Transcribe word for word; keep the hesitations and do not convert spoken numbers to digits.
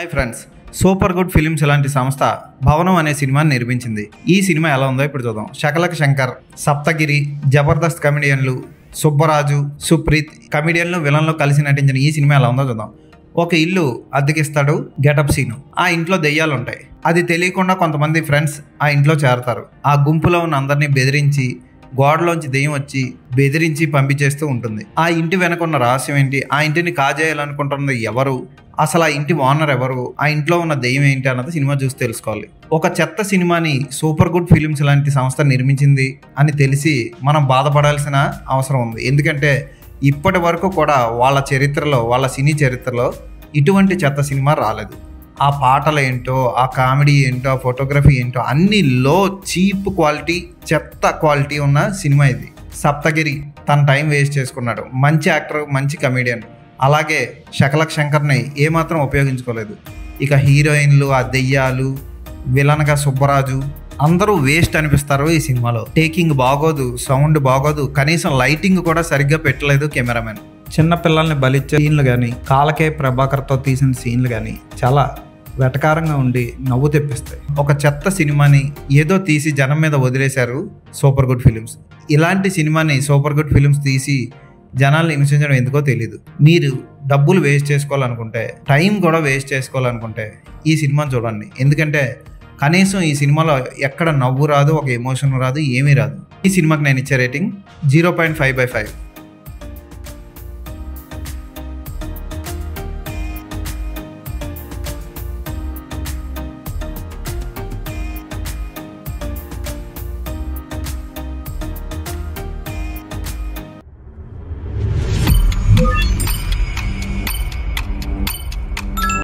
Hi friends, Super Good Films ఇలాంటి సంస్థ భవనం అనే సినిమాని నిర్మించింది. ఈ సినిమా ఎలా ఉందో ఇప్పుడు చూద్దాం. శకలక శంకర్, సప్తగిరి, జబర్దస్త్ కమెడియన్లు, సుబ్బరాజు, సుప్రీత్ కమెడియన్లు విలన్లు కలిసి నటించిన ఈ సినిమా ఎలా ఉందో చూద్దాం. ఒక ఇల్లు అద్దెకిస్తాడు గెటప్ సీను. ఆ ఇంట్లో దెయ్యాలు ఉంటాయి. అది తెలియకుండా కొంతమంది ఫ్రెండ్స్ ఆ ఇంట్లో చేరతారు. ఆ గుంపులో ఉన్న అందరినీ బెదిరించి గోడలోంచి దెయ్యం వచ్చి బెదిరించి పంపించేస్తూ ఉంటుంది. ఆ ఇంటి వెనకున్న రహస్యం ఏంటి, ఆ ఇంటిని కాజేయాలనుకుంటున్నది ఎవరు, అసలు ఆ ఇంటి ఓనర్ ఎవరు, ఆ ఇంట్లో ఉన్న దెయ్యం ఏంటి అన్నది సినిమా చూసి తెలుసుకోవాలి. ఒక చెత్త సినిమాని సూపర్ గుడ్ ఫిలిమ్స్ లాంటి సంస్థ నిర్మించింది అని తెలిసి మనం బాధపడాల్సిన అవసరం ఉంది. ఎందుకంటే ఇప్పటి వరకు కూడా వాళ్ళ చరిత్రలో, వాళ్ళ సినీ చరిత్రలో ఇటువంటి చెత్త సినిమా రాలేదు. ఆ పాటలు ఏంటో, ఆ కామెడీ ఏంటో, ఆ ఫోటోగ్రఫీ ఏంటో అన్ని లో చీప్ క్వాలిటీ, చెత్త క్వాలిటీ ఉన్న సినిమా ఇది. సప్తగిరి తన టైం వేస్ట్ చేసుకున్నాడు. మంచి యాక్టర్, మంచి కమెడియన్. అలాగే శకలక్ శంకర్ని ఏమాత్రం ఉపయోగించుకోలేదు. ఇక హీరోయిన్లు, ఆ దెయ్యాలు, విలన్గా సుబ్బరాజు అందరూ వేస్ట్ అనిపిస్తారు ఈ సినిమాలో. టేకింగ్ బాగోదు, సౌండ్ బాగోదు, కనీసం లైటింగ్ కూడా సరిగ్గా పెట్టలేదు కెమెరామెన్. చిన్న పిల్లల్ని బలిచ్చే సీన్లు కానీ, కాలకే ప్రభాకర్తో తీసిన సీన్లు కానీ చాలా వెటకారంగా ఉండి నవ్వు తెప్పిస్తాయి. ఒక చెత్త సినిమాని ఏదో తీసి జనం మీద వదిలేశారు సూపర్ గుడ్ ఫిలిమ్స్. ఇలాంటి సినిమాని సూపర్ గుడ్ ఫిలిమ్స్ తీసి జనాల్ని హింసించడం ఎందుకో తెలీదు. మీరు డబ్బులు వేస్ట్ చేసుకోవాలనుకుంటే, టైం కూడా వేస్ట్ చేసుకోవాలనుకుంటే ఈ సినిమాని చూడండి. ఎందుకంటే కనీసం ఈ సినిమాలో ఎక్కడ నవ్వు రాదు, ఒక ఎమోషన్ రాదు, ఏమీ రాదు. ఈ సినిమాకి నేను ఇచ్చే rating zero point five by five.